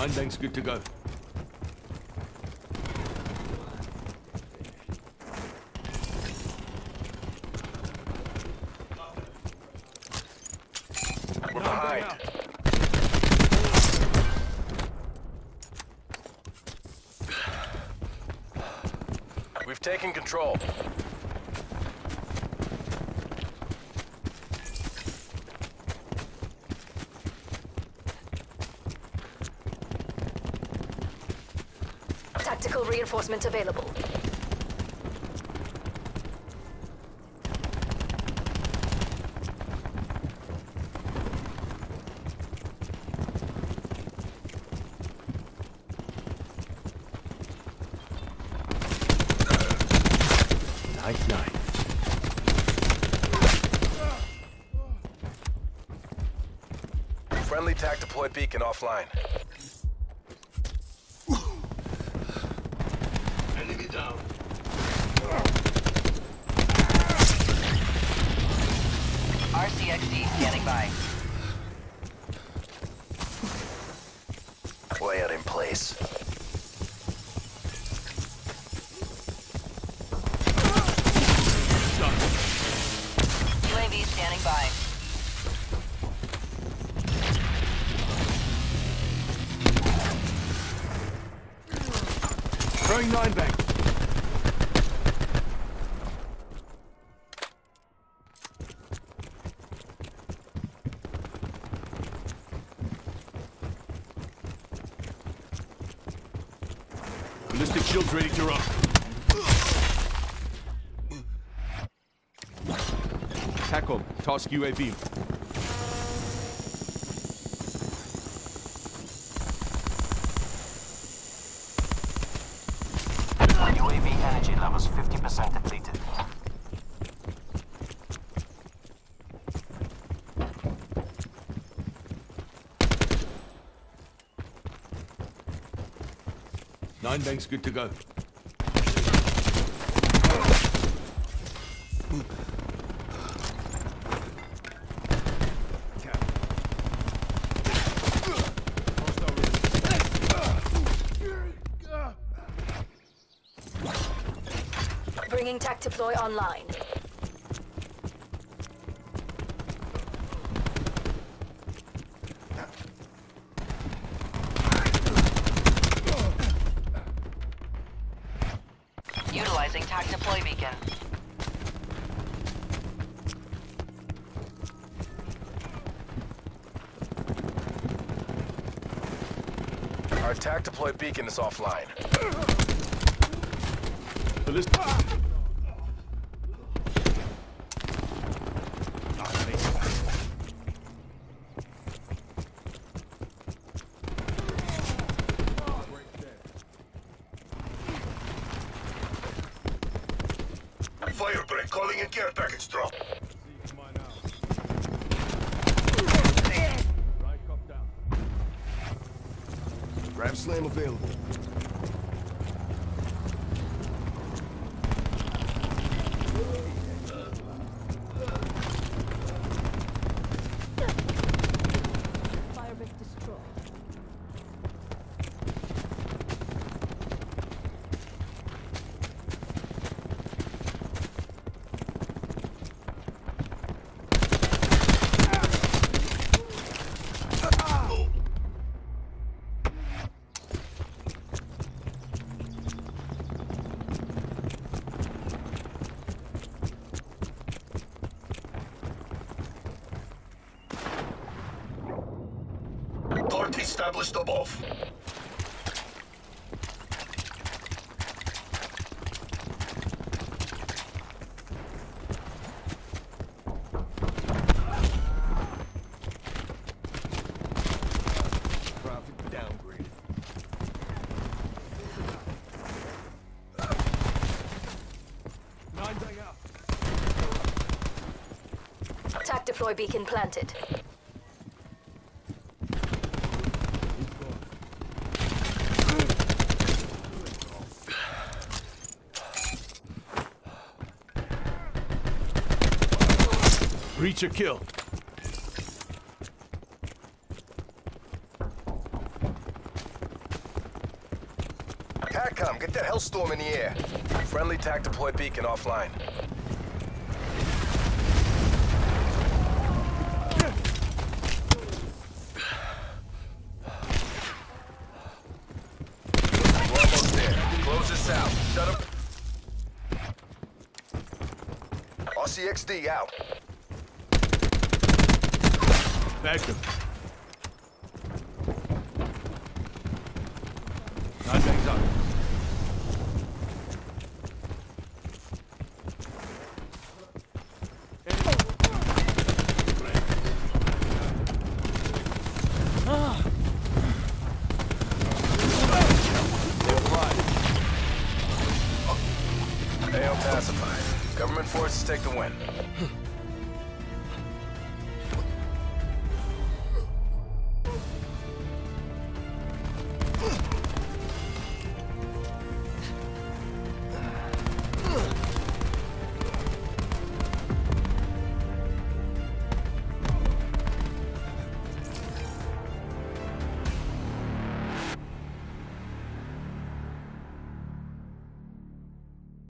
Nine banks good to go. We're behind. We've taken control. Tactical reinforcement available. Nice. Friendly TAC deploy beacon offline. Enemy down. RCXD standing by. Player in place. UAV standing by. Throwing nine banks. Ballistic shields ready to rock. TACOM, task UAV. UAV energy levels 50% depleted. Nine banks good to go. Bringing TAC deploy online. Utilizing TAC deploy beacon. Our TAC deploy beacon is offline. Ballistic. Firebreak calling in care package drop. Ram slam available. Firebreak destroyed. Dart established above. Traffic downgraded. Nine bang out. TAC deploy beacon planted. Breach a kill. Get that hellstorm in the air. Friendly TAC deploy beacon offline. We're almost there. Close this out. Shut him. RCXD out. Back him. Nothing's up. AO pacified. Government forces take the win.